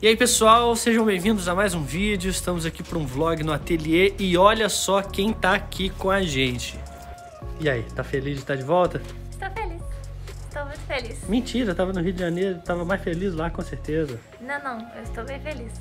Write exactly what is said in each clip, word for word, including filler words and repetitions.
E aí pessoal, sejam bem-vindos a mais um vídeo. Estamos aqui para um vlog no ateliê e olha só quem tá aqui com a gente. E aí, tá feliz de estar de volta? Estou feliz, estou muito feliz. Mentira, tava no Rio de Janeiro, tava mais feliz lá com certeza. Não, não, eu estou bem feliz.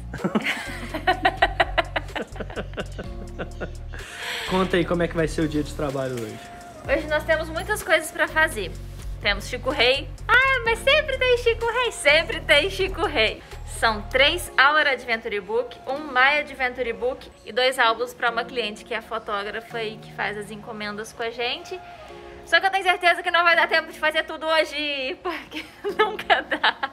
Conta aí como é que vai ser o dia de trabalho hoje. Hoje nós temos muitas coisas para fazer. Temos Chico Rei. Ah, mas sempre tem Chico Rei, sempre tem Chico Rei. São três Our Adventure Book, um My Adventure Book e dois álbuns para uma cliente que é a fotógrafa e que faz as encomendas com a gente. Só que eu tenho certeza que não vai dar tempo de fazer tudo hoje, porque nunca dá.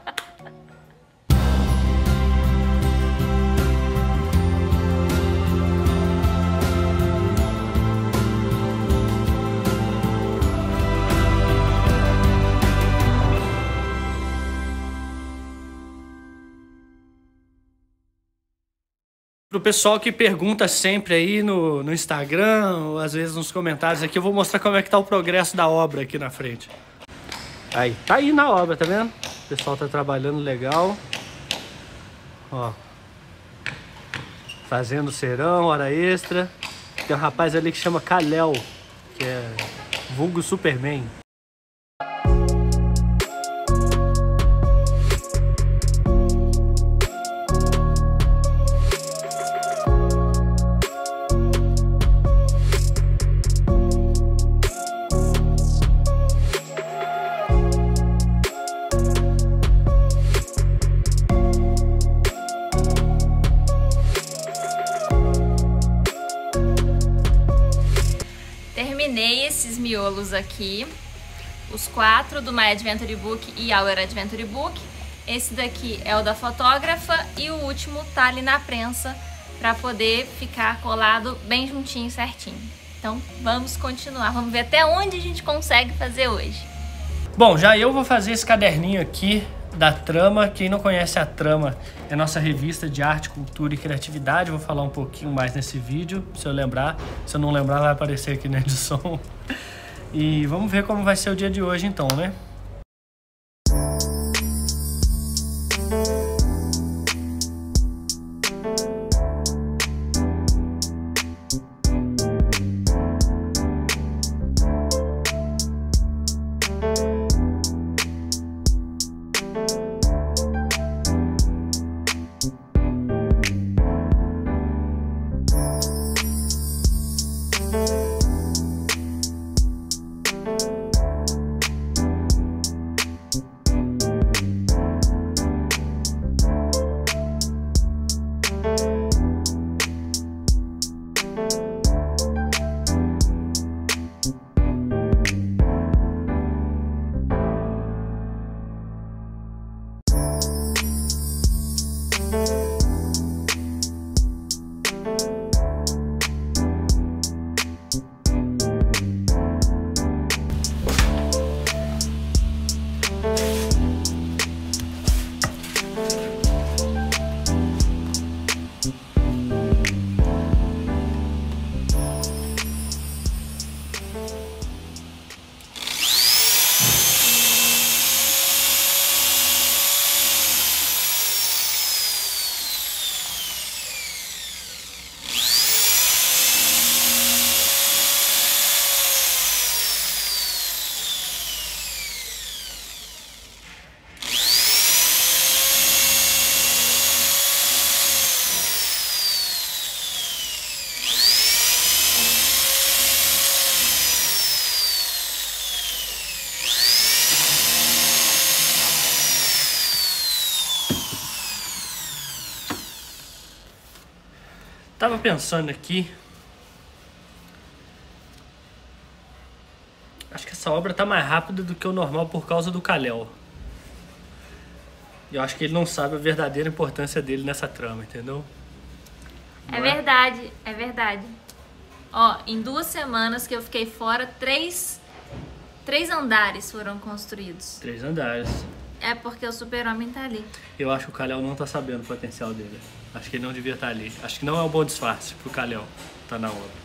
Pro pessoal que pergunta sempre aí no, no Instagram, ou às vezes nos comentários aqui, eu vou mostrar como é que tá o progresso da obra aqui na frente. Aí, tá aí na obra, tá vendo? O pessoal tá trabalhando legal. Ó. Fazendo serão, hora extra. Tem um rapaz ali que chama Kal-El, que é vulgo Superman. Terminei esses miolos aqui, os quatro do My Adventure Book e Our Adventure Book. Esse daqui é o da fotógrafa e o último tá ali na prensa para poder ficar colado bem juntinho, certinho. Então vamos continuar, vamos ver até onde a gente consegue fazer hoje. Bom, já eu vou fazer esse caderninho aqui da Trama. Quem não conhece a Trama é a nossa revista de arte, cultura e criatividade. Vou falar um pouquinho mais nesse vídeo, se eu lembrar. Se eu não lembrar, vai aparecer aqui na edição. E vamos ver como vai ser o dia de hoje então, né? Tava pensando aqui. Acho que essa obra tá mais rápida do que o normal por causa do Kal-El. E eu acho que ele não sabe a verdadeira importância dele nessa trama, entendeu? É verdade, é verdade. Ó, em duas semanas que eu fiquei fora, três, três andares foram construídos. Três andares. É porque o super-homem tá ali. Eu acho que o Kal-El não tá sabendo o potencial dele. Acho que ele não devia estar ali. Acho que não é um bom disfarce pro Kal-El tá na obra.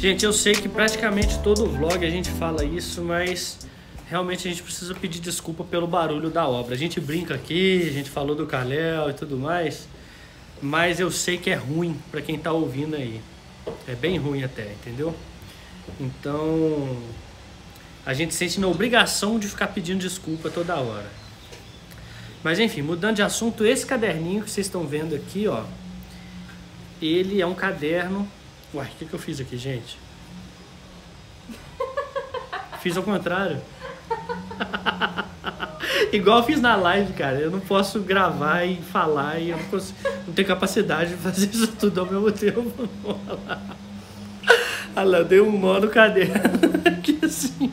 Gente, eu sei que praticamente todo vlog a gente fala isso, mas realmente a gente precisa pedir desculpa pelo barulho da obra. A gente brinca aqui, a gente falou do Kalel e tudo mais, mas eu sei que é ruim pra quem tá ouvindo aí. É bem ruim até, entendeu? Então, a gente sente na obrigação de ficar pedindo desculpa toda hora. Mas enfim, mudando de assunto, esse caderninho que vocês estão vendo aqui, ó, ele é um caderno... Uai, o que, que eu fiz aqui, gente? Fiz ao contrário. Igual eu fiz na live, cara. Eu não posso gravar e falar e eu não, consigo, não tenho capacidade de fazer isso tudo ao mesmo tempo. Olha lá, deu um nó no caderno aqui assim.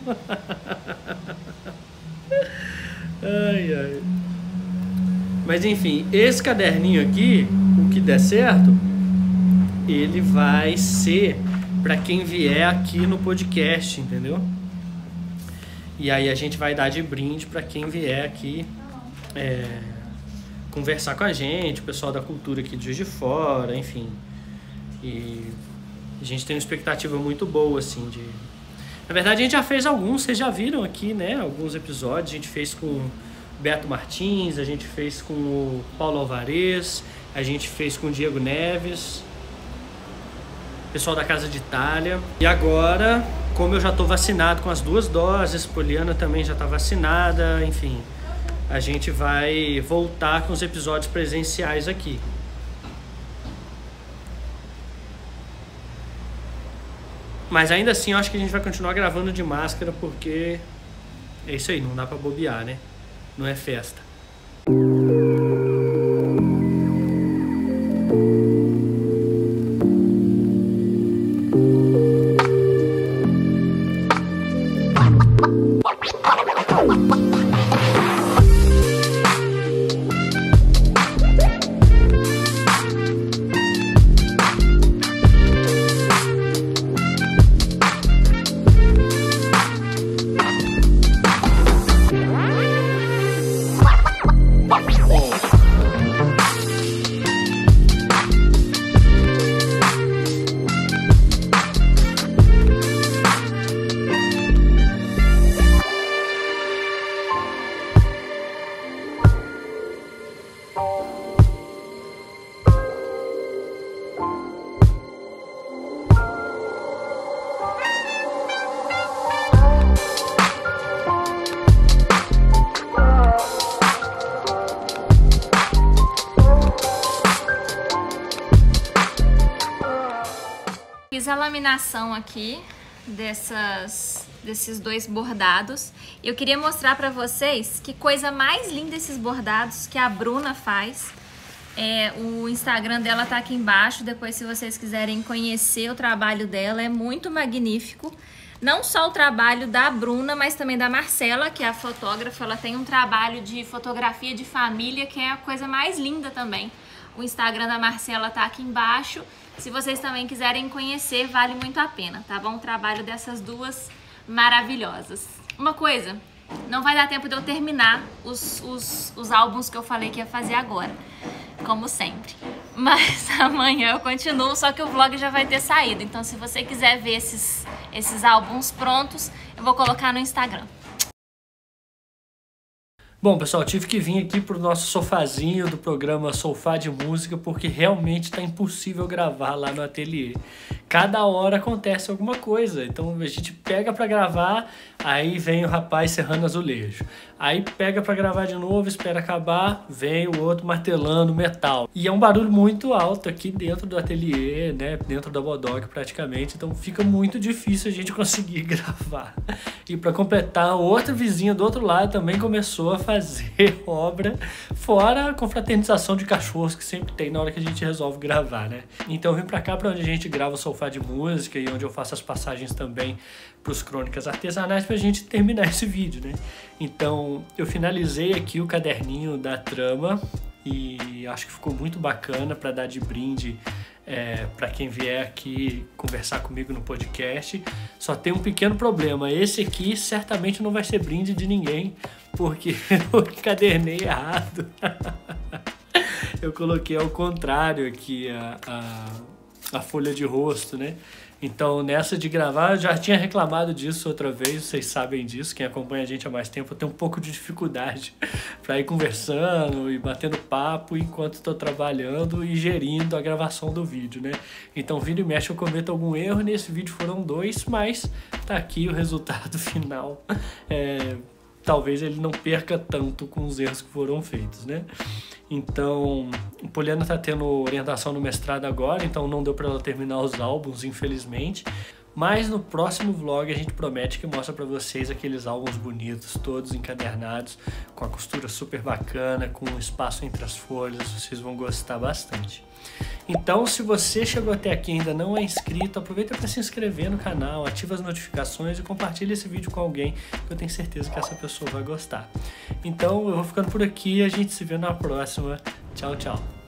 Ai, ai. Mas enfim, esse caderninho aqui, o que der certo, ele vai ser para quem vier aqui no podcast, entendeu? E aí a gente vai dar de brinde para quem vier aqui é, conversar com a gente, o pessoal da cultura aqui de Juiz de Fora, enfim. E a gente tem uma expectativa muito boa, assim, de... Na verdade, a gente já fez alguns, vocês já viram aqui, né? Alguns episódios, a gente fez com o Beto Martins, a gente fez com o Paulo Alvarez, a gente fez com o Diego Neves, pessoal da Casa de Itália. E agora, como eu já estou vacinado com as duas doses, Poliana também já está vacinada, enfim, a gente vai voltar com os episódios presenciais aqui. Mas ainda assim, eu acho que a gente vai continuar gravando de máscara, porque é isso aí, não dá para bobear, né? Não é festa. Fiz a laminação aqui dessas, desses dois bordados. Eu queria mostrar pra vocês que coisa mais linda esses bordados que a Bruna faz. É, o Instagram dela tá aqui embaixo, depois se vocês quiserem conhecer o trabalho dela, é muito magnífico. Não só o trabalho da Bruna, mas também da Marcela, que é a fotógrafa. Ela tem um trabalho de fotografia de família que é a coisa mais linda também. O Instagram da Marcela tá aqui embaixo. Se vocês também quiserem conhecer, vale muito a pena, tá bom? O trabalho dessas duas maravilhosas. Uma coisa, não vai dar tempo de eu terminar os, os, os álbuns que eu falei que ia fazer agora, como sempre. Mas amanhã eu continuo, só que o vlog já vai ter saído. Então se você quiser ver esses, esses álbuns prontos, eu vou colocar no Instagram. Bom, pessoal, tive que vir aqui pro nosso sofazinho do programa Sofá de Música, porque realmente tá impossível gravar lá no ateliê. Cada hora acontece alguma coisa, então a gente pega pra gravar, aí vem o rapaz serrando azulejo. Aí pega pra gravar de novo, espera acabar, vem o outro martelando metal. E é um barulho muito alto aqui dentro do ateliê, né, dentro da Bodoc praticamente, então fica muito difícil a gente conseguir gravar. E pra completar, outra vizinha do outro lado também começou a fazer obra, fora a confraternização de cachorros que sempre tem na hora que a gente resolve gravar, né? Então eu vim pra cá, pra onde a gente grava o Sofá de Música e onde eu faço as passagens também pros Crônicas Artesanais, pra gente terminar esse vídeo, né? Então eu finalizei aqui o caderninho da trama e acho que ficou muito bacana para dar de brinde é, para quem vier aqui conversar comigo no podcast. Só tem um pequeno problema, esse aqui certamente não vai ser brinde de ninguém, porque eu cadernei errado. Eu coloquei ao contrário aqui a, a, a folha de rosto, né? Então, nessa de gravar, eu já tinha reclamado disso outra vez, vocês sabem disso, quem acompanha a gente há mais tempo, eu tenho um pouco de dificuldade para ir conversando e batendo papo enquanto estou trabalhando e gerindo a gravação do vídeo, né? Então, vira e mexe eu cometo algum erro, nesse vídeo foram dois, mas tá aqui o resultado final. É, talvez ele não perca tanto com os erros que foram feitos, né? Então, o Poliana tá tendo orientação no mestrado agora, então não deu para ela terminar os álbuns, infelizmente. Mas no próximo vlog a gente promete que mostra para vocês aqueles álbuns bonitos, todos encadernados, com a costura super bacana, com um espaço entre as folhas, vocês vão gostar bastante. Então, se você chegou até aqui e ainda não é inscrito, aproveita para se inscrever no canal, ativa as notificações e compartilha esse vídeo com alguém, que eu tenho certeza que essa pessoa vai gostar. Então, eu vou ficando por aqui e a gente se vê na próxima. Tchau, tchau!